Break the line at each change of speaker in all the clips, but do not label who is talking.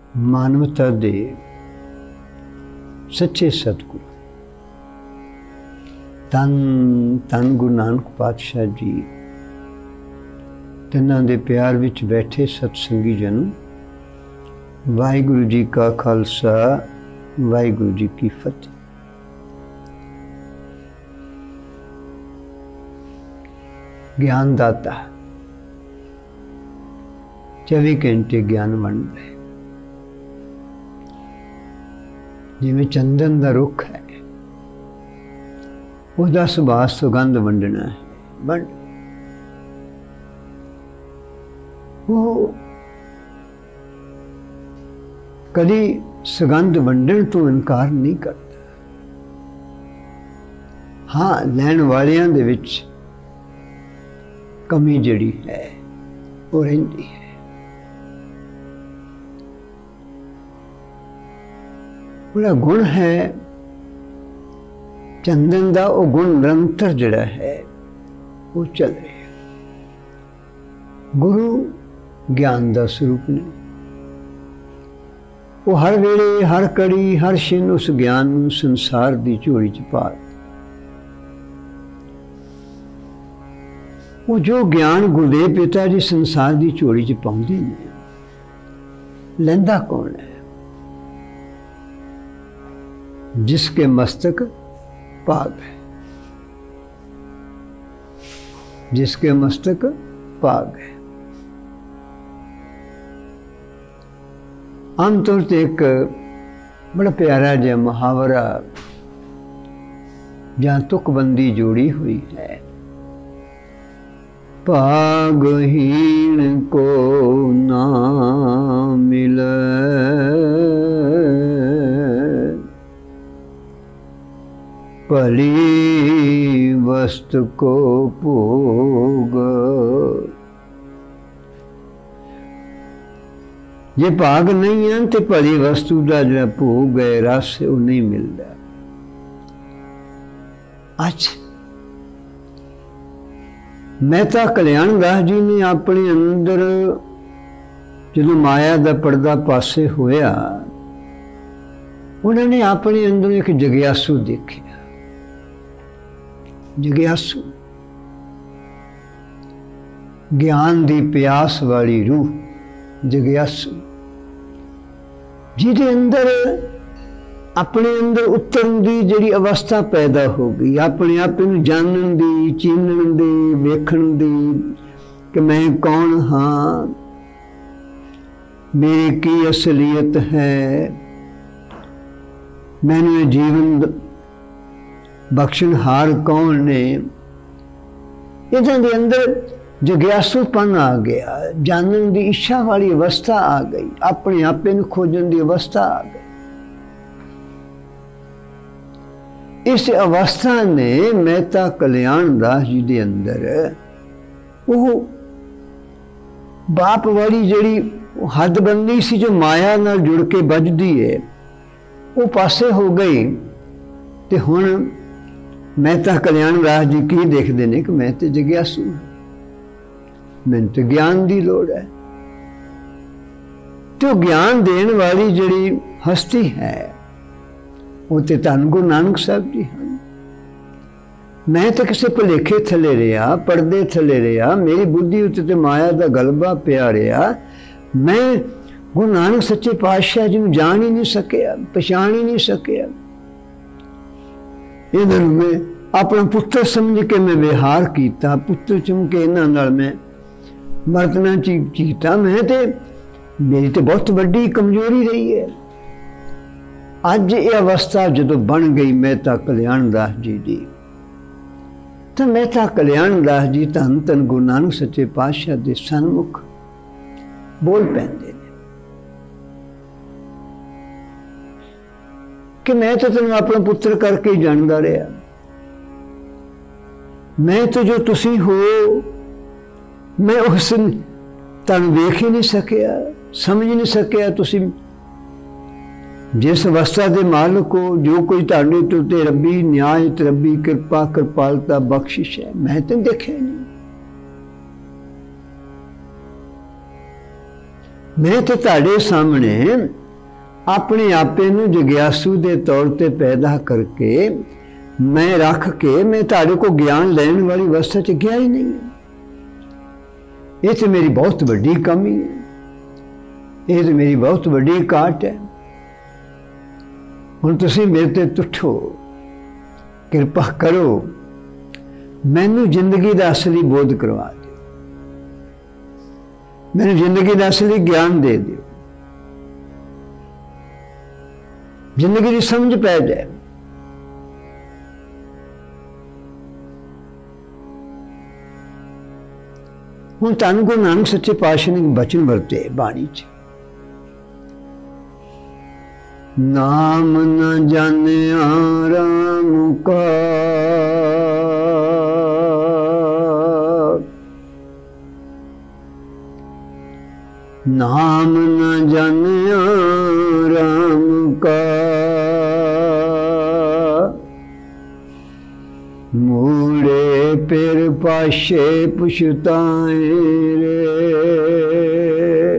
मानवता दे सच्चे सतगुरु धन धन गुरु नानक पातशाह जी तिन्हां दे प्यार विच बैठे सतसंगी जन, वाहिगुरु जी का खालसा वाहिगुरु जी की फतेह। ज्ञानदाता 24 घंटे ज्ञान वंड रहे, जिवें चंदन का रुख है उसका सुभाव सुगंध वंडना है, वंड वो कभी सुगंध वंडन तो इनकार नहीं करता। हाँ, लैण वालियां दे विच कमी जड़ी है वो रहिंदी है। पूरा गुण है चंदन का, वो गुण निरंतर जड़ा है वो चल रहा है। गुरु ज्ञान का स्वरूप ने, वो हर वेले हर कड़ी हर छिन उस ज्ञान संसार की झोली च पा, वो जो ज्ञान गुरुदेव पिता जी संसार की झोली च पाउंदे ने, लैंदा कौन है? जिसके मस्तक पाग है, जिसके मस्तक पाग है। आमतौर पर एक बड़ा प्यारा जहा मुहावरा जहाँ तुकबंदी जोड़ी हुई है, पागहीन को ना मिले भली वस्तु को भोग। जे भाग नहीं है तो भली वस्तु का जो भोग है, रस वो नहीं मिलता। अच्छा, मेहता कल्याण दास जी ने अपने अंदर जो माया का पर्दा पासे होया, उन्होंने अपने अंदर एक जग्यासु देखा। जग्यासु ज्ञान की प्यास वाली रूह, जग्यासु जिहदे अंदर अपने अंदर उतरन की जिहड़ी अवस्था पैदा हो गई, अपने आप नूं जानन दी, चीनन दी, वेखण दी कि मैं कौन हाँ, मेरी की असलियत है, मैनूं जीवन बख्शनहार कौन ने। इन्हां दे अंदर जग्यासुपन आ गया, जानन की इच्छा वाली अवस्था आ गई, अपने आप नूं खोजन की अवस्था आ गई। इस अवस्था ने मेहता कल्याण दास जी के अंदर वो बाप वाली जिहड़ी हदबंदी सी जो माया नाल जुड़ के बजदी है, वो पासे हो गई। ते हुण मेहता कल्याण दास जी की देखते हैं कि मैं तो जग्यासु हाँ, मैंने तो ज्ञान की लोड़ है। तो ज्ञान देने वाली जिहड़ी हस्ती है वो तो धन गुरु नानक साहब जी हैं। मैं तो किसी भुलेखे थले रहा, पर्दे थले रहा, मेरी बुद्धि उत्ते तो माया का गलबा पिया रहा। मैं गुरु नानक सच्चे पातशाह जी नूं जान ही नहीं सकिया, पछाण ही नहीं सकिया। इन्हां नूं मैं अपना पुत्र समझ के मैं विहार किया, पुत्र चुन के इन्हां नाल मैं बरतना चीता। मैं तो मेरी तो बहुत बड़ी कमजोरी रही है। अज ये अवस्था जो बन गई मेहता कल्याण दास जी की, तो मेहता कल्याण दास जी धन धन गुरु नानक सच्चे पातशाह के सन्मुख बोल पैंदे ने कि मैं तो तेन अपना पुत्र करके ही जानता रहा। मैं तो जो तुसी हो मैं उस तुहानूं वेख ही नहीं सकिया, समझ नहीं सकिया। तुसी जिस अवस्था के मालक हो, जो कोई तुहाडे ते रब्बी न्याय, रब्बी कृपा कृपालता बख्शिश है, मैं तो देखिया नहीं। मैं तो तुहाडे सामने अपने आपे नूं जग्यासू दे तौर ते पैदा करके मैं रख के मैं तुहाडे को ज्ञान लैण वाली अवस्था च गया ही नहीं है। ये तो मेरी बहुत वड्डी कमी है, ये तो मेरी बहुत वड्डी काट है। हुण तुसीं मेरे ते तुठो, किरपा करो, मैनू जिंदगी का असली बोध करवा दो, मैनू जिंदगी का असली ज्ञान दे दो, जिंदगी की समझ पै जाए। हुण धन गुरु नानक सच्चे पातशाह ने बचन वरते बाणी च, नाम न जानिया राम का, नाम न जानिया राम का, मूड़े फिर पाशे पुछताए रे।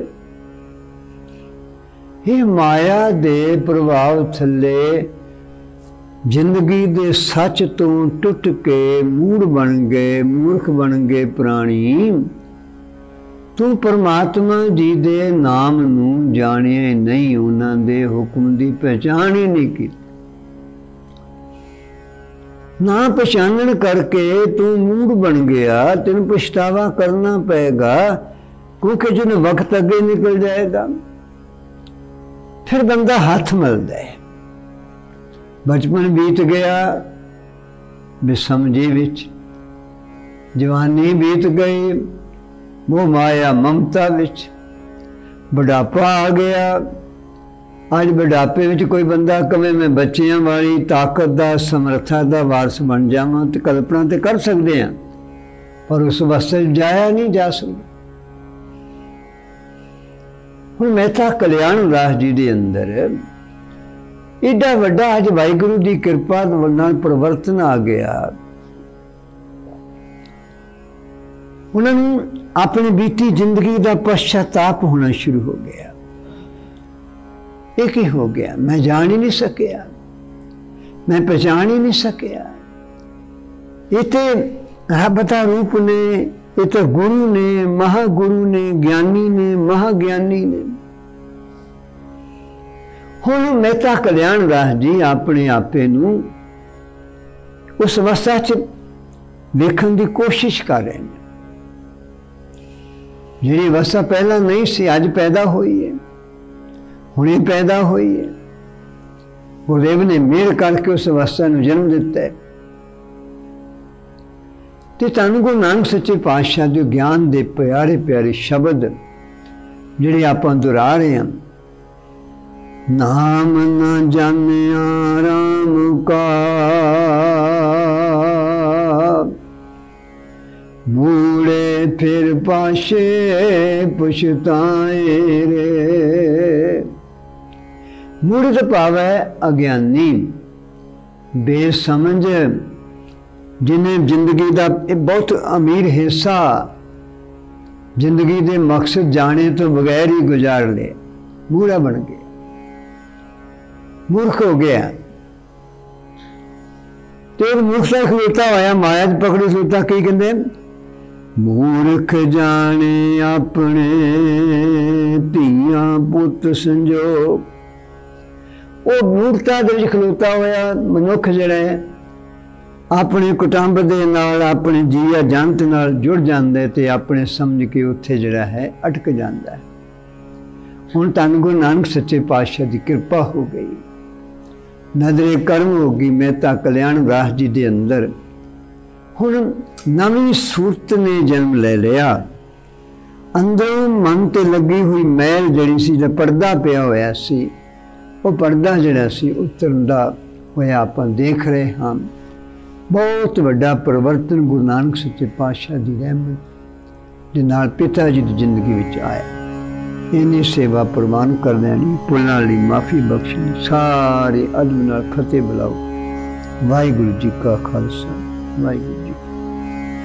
ये माया दे प्रभाव थले जिंदगी दे सच तो टुट के मूड़ बन गए, मूर्ख बन गए प्राणी। तू परमात्मा जी दे नाम नू जानिया नहीं, उन्हां दे हुक्म दी पहचान ही नहीं की। ना पहचानन करके तू मूड बन गया, तेन पछतावा करना पड़ेगा, क्योंकि जिन वक्त अगे निकल जाएगा। फिर बंदा हाथ मलदा है, बचपन बीत गया बेसमझी विच, जवानी बीत गई मोह माया ममता विच, बुढ़ापा आ गया। अज बुढ़ापे में कोई बंदा कवे मैं बच्चियां वाली ताकत दा समर्था दा वारस बन जावां तो कल्पना तो कर सकते हैं, पर उस वास्ते जाया नहीं जा सकता। हुण मेहता कल्याण दास जी दे अंदर एडा वड्डा अज वाहिगुरू की कृपा नाल परिवर्तन आ गया। उन्होंने अपनी बीती जिंदगी का पश्चाताप होना शुरू हो गया। एक ही हो गया, मैं जान ही नहीं सकिया, मैं पहचान ही नहीं सकिया। ये तो रब दा रूप ने, ये तो गुरु ने, महागुरु ने, ज्ञानी ने, महाज्ञानी ने। हुण मेहता कल्याण दास जी अपने आपे नूं उस अवस्था च वेखण की कोशिश कर रहे हैं। जिहड़ी अवस्था पहला नहीं सी, अज पैदा हुई है, हुणे पैदा हुई है। गुरुदेव ने मेहर करके उस अवस्था में जन्म दिता है। तो धन गुरु नानक सच्चे पातशाह जो ज्ञान दे प्यारे प्यारे शब्द जिहड़े आपां दोहरा रहे हैं, नाम न जानिया राम का, मूड़े फिर पाशे पुछताए रे। मूड़ तो भाव है अज्ञानी, बेसमझ, जिन्हें जिंदगी का बहुत अमीर हिस्सा जिंदगी के मकसद जाने तो बगैर ही गुजार ले, मूड़ा बन गया, मूर्ख हो गया। तो मूर्खता खलोता होया माया च पकड़ी खलोता, की कहते मूर्ख जाने अपने धीआं पुत संजोग। वो मूर्खता दे विच खलोता होया मनुख जिहड़ा है अपने कुटुंब दे नाल, अपने जीआ जंत नाल जुड़ जांदा है ते अपने समझ के उत्थे जिहड़ा है अटक जांदा है। हुण धन गुरु नानक सच्चे पातशाह की कृपा हो गई, नजरे कर्म हो गई मेहता कल्याण दास जी के अंदर। हुण नवीं सूरत ने जन्म ले लिया। अंदरों मन ते लगी हुई मैल जिहड़ी सी, जिहड़ा पर्दा पिया होया सी, वो पर्दा जिहड़ा सी उतरदा होया आपां देख रहे हाँ। बहुत वड्डा परिवर्तन गुरु नानक सच्चे पातशाह की रहमत दे नाल पिता जी की जिंदगी विच आया। इन्नी सेवा प्रवान कर लैनी, भुलना लई माफ़ी बख्शनी। सारे अदब नाल फतेह बुलाओ। वाहिगुरू जी का खालसा, वाहिगुरू जी।